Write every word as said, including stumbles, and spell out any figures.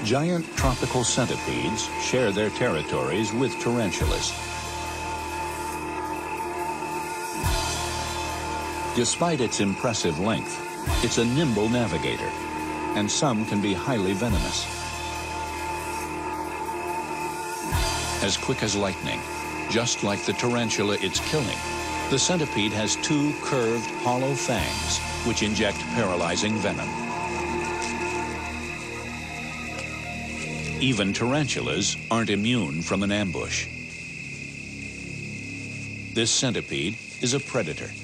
Giant tropical centipedes share their territories with tarantulas. Despite its impressive length, it's a nimble navigator, and some can be highly venomous. As quick as lightning, just like the tarantula it's killing, the centipede has two curved, hollow fangs which inject paralyzing venom. Even tarantulas aren't immune from an ambush. This centipede is a predator.